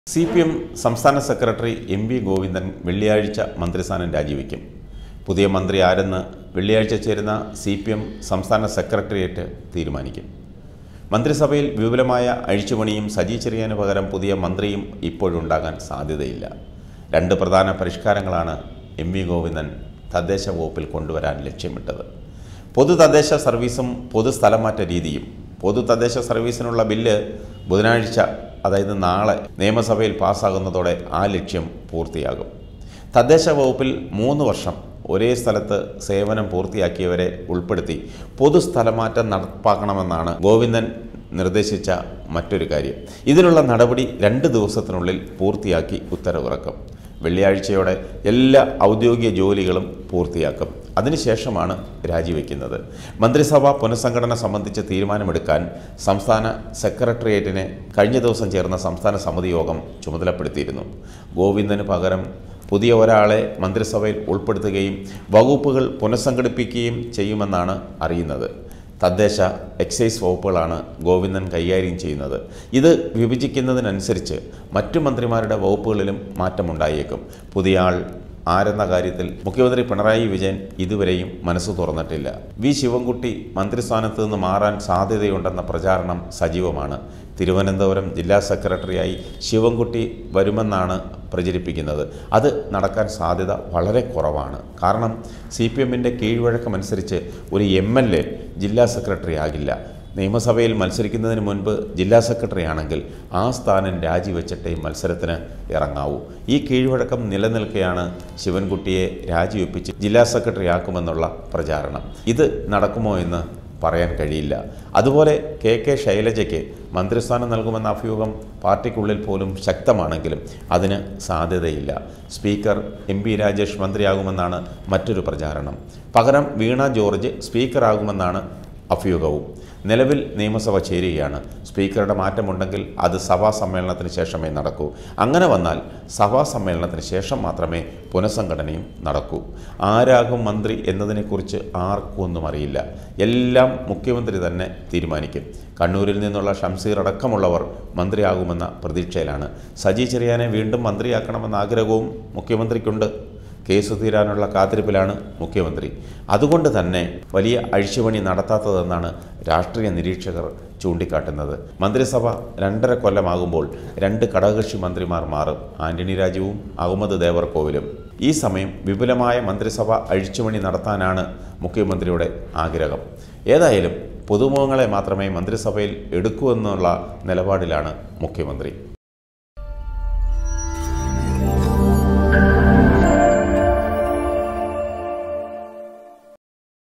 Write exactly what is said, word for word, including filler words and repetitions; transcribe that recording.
C P M സംസ്ഥാന secretary M V Govindan വെള്ളിയാഴ്ച മന്ത്രിസ്ഥാനം രാജിവെക്കും. പുതിയ മന്ത്രി ആരെന്ന് വെള്ളിയാഴ്ച ചേരുന്ന സി പി എം സംസ്ഥാന സെക്രട്ടേറിയറ്റ് തീരുമാനിക്കും. മന്ത്രിസഭയിൽ വിപുലമായ അഴിച്ചുപണിയും സജി ചെറിയാന് പകരം പുതിയ മന്ത്രിയും ഇപ്പോഴുണ്ടാകാൻ സാധ്യതയില്ല. രണ്ട് പ്രധാന പരിഷ്കാരങ്ങളാണ് എം വി ഗോവിന്ദൻ തദ്ദേശ വകുപ്പിൽ കൊണ്ടുവരാൻ ലക്ഷ്യമിട്ടത്. പൊതു തദ്ദേശ സർവീസും പൊതു സ്ഥലമാറ്റ രീതിയും. പൊതു തദ്ദേശ സർവീസിനുള്ള ബില്ല് ബുധനാഴ്ച, അതായത് നാളെ നിയമസഭയിൽ പാസ്സാകുന്നതോടെ ആ ലക്ഷ്യം പൂർത്തിയാകും. തദ്ദേശ വകുപ്പിൽ മൂന്ന് വർഷം ഒരേ സ്ഥലത്ത് സേവനം പൂർത്തിയാക്കിയവരെ ഉൾപ്പെടുത്തി പൊതു സ്ഥലമാറ്റം നടപ്പാക്കണമെന്നാണ് ഗോവിന്ദൻ നിർദ്ദേശിച്ച മറ്റൊരു കാര്യം. ഇതിനുള്ള നടപടി രണ്ട് ദിവസത്തിനുള്ളിൽ പൂർത്തിയാക്കി ഉത്തരവിറക്കും. വെള്ളിയാഴ്ചയോടെ എല്ലാ ഔദ്യോഗിക ജോലികളും പൂർത്തിയാക്കും. അതിനുശേഷമാണ് രാജിവെക്കുന്നത്. മന്ത്രിസഭാ പുനഃസംഘടന സംബന്ധിച്ച് തീരുമാനമെടുക്കാൻ സംസ്ഥാന സെക്രട്ടേറിയറ്റിനെ കഴിഞ്ഞ ദിവസം ചേർന്ന സംസ്ഥാന സമിതി യോഗം ചുമതലപ്പെടുത്തിയിരുന്നു. ഗോവിന്ദന് പകരം പുതിയ ഒരാളെ മന്ത്രിസഭയിൽ ഉൾപ്പെടുത്തുകയും വകുപ്പുകൾ പുനഃസംഘടിപ്പിക്കുകയും ചെയ്യുമെന്നാണ് അറിയുന്നത്. തദ്ദേശ, എക്സൈസ് വകുപ്പുകളാണ് ഗോവിന്ദൻ കൈകാര്യം ചെയ്യുന്നത്. ഇത് വിഭജിക്കുന്നതിനനുസരിച്ച് മറ്റു മന്ത്രിമാരുടെ വകുപ്പുകളിലും മാറ്റമുണ്ടായേക്കും. പുതിയ ആൾ ആരെന്ന കാര്യത്തിൽ മുഖ്യമന്ത്രി പിണറായി വിജയൻ ഇതുവരെയും മനസ്സ് തുറന്നിട്ടില്ല. വി ശിവൻകുട്ടി മന്ത്രിസ്ഥാനത്ത് നിന്ന് മാറാൻ സാധ്യതയുണ്ടെന്ന പ്രചാരണം സജീവമാണ്. തിരുവനന്തപുരം ജില്ലാ സെക്രട്ടറിയായി ശിവൻകുട്ടി വരുമെന്നാണ് പ്രചരിപ്പിക്കുന്നത്. അത് നടക്കാൻ സാധ്യത വളരെ കുറവാണ്. കാരണം സി പി എമ്മിൻ്റെ കീഴ്വഴക്കമനുസരിച്ച് ഒരു എം എൽ എ ജില്ലാ സെക്രട്ടറി ആകില്ല. നിയമസഭയിൽ മത്സരിക്കുന്നതിന് മുൻപ് ജില്ലാ സെക്രട്ടറി ആണെങ്കിൽ ആ സ്ഥാനം രാജിവെച്ചിട്ടേ മത്സരത്തിന് ഇറങ്ങാവൂ. ഈ കീഴ്വഴക്കം നിലനിൽക്കെയാണ് ശിവൻകുട്ടിയെ രാജിവെപ്പിച്ച് ജില്ലാ സെക്രട്ടറി ആക്കുമെന്നുള്ള പ്രചാരണം. ഇത് നടക്കുമോ എന്ന് പറയാൻ കഴിയില്ല. അതുപോലെ കെ കെ ശൈലജയ്ക്ക് മന്ത്രിസ്ഥാനം നൽകുമെന്ന അഭ്യൂഹം പാർട്ടിക്കുള്ളിൽ പോലും ശക്തമാണെങ്കിലും അതിന് സാധ്യതയില്ല. സ്പീക്കർ എം പി രാജേഷ് മന്ത്രിയാകുമെന്നാണ് മറ്റൊരു പ്രചാരണം. പകരം വീണ ജോർജ് സ്പീക്കറാകുമെന്നാണ് അഭ്യൂഹവും. നിലവിൽ നിയമസഭ ചേരുകയാണ്. സ്പീക്കറുടെ മാറ്റമുണ്ടെങ്കിൽ അത് സഭാ സമ്മേളനത്തിന് ശേഷമേ നടക്കൂ. അങ്ങനെ വന്നാൽ സഭാ സമ്മേളനത്തിന് ശേഷം മാത്രമേ പുനഃസംഘടനയും നടക്കൂ. ആരാകും മന്ത്രി എന്നതിനെക്കുറിച്ച് ആർക്കും ഒന്നും അറിയില്ല. എല്ലാം മുഖ്യമന്ത്രി തന്നെ തീരുമാനിക്കും. കണ്ണൂരിൽ നിന്നുള്ള ഷംസീർ അടക്കമുള്ളവർ മന്ത്രിയാകുമെന്ന പ്രതീക്ഷയിലാണ്. സജി ചെറിയാനെ വീണ്ടും മന്ത്രിയാക്കണമെന്ന ആഗ്രഹവും മുഖ്യമന്ത്രിക്കുണ്ട്. കേസ് തീരാനുള്ള കാത്തിരിപ്പിലാണ് മുഖ്യമന്ത്രി. അതുകൊണ്ട് തന്നെ വലിയ അഴിച്ചുപണി നടത്താത്തതെന്നാണ് രാഷ്ട്രീയ നിരീക്ഷകർ ചൂണ്ടിക്കാട്ടുന്നത്. മന്ത്രിസഭ രണ്ടര കൊല്ലമാകുമ്പോൾ രണ്ട് ഘടകകക്ഷി മന്ത്രിമാർ മാറും. ആന്റണി രാജുവും അഹമ്മദ് ദേവർകോവിലും. ഈ സമയം വിപുലമായ മന്ത്രിസഭ അഴിച്ചുപണി നടത്താനാണ് മുഖ്യമന്ത്രിയുടെ ആഗ്രഹം. ഏതായാലും പുതുമുഖങ്ങളെ മാത്രമേ മന്ത്രിസഭയിൽ എടുക്കൂ എന്നുള്ള നിലപാടിലാണ് മുഖ്യമന്ത്രി.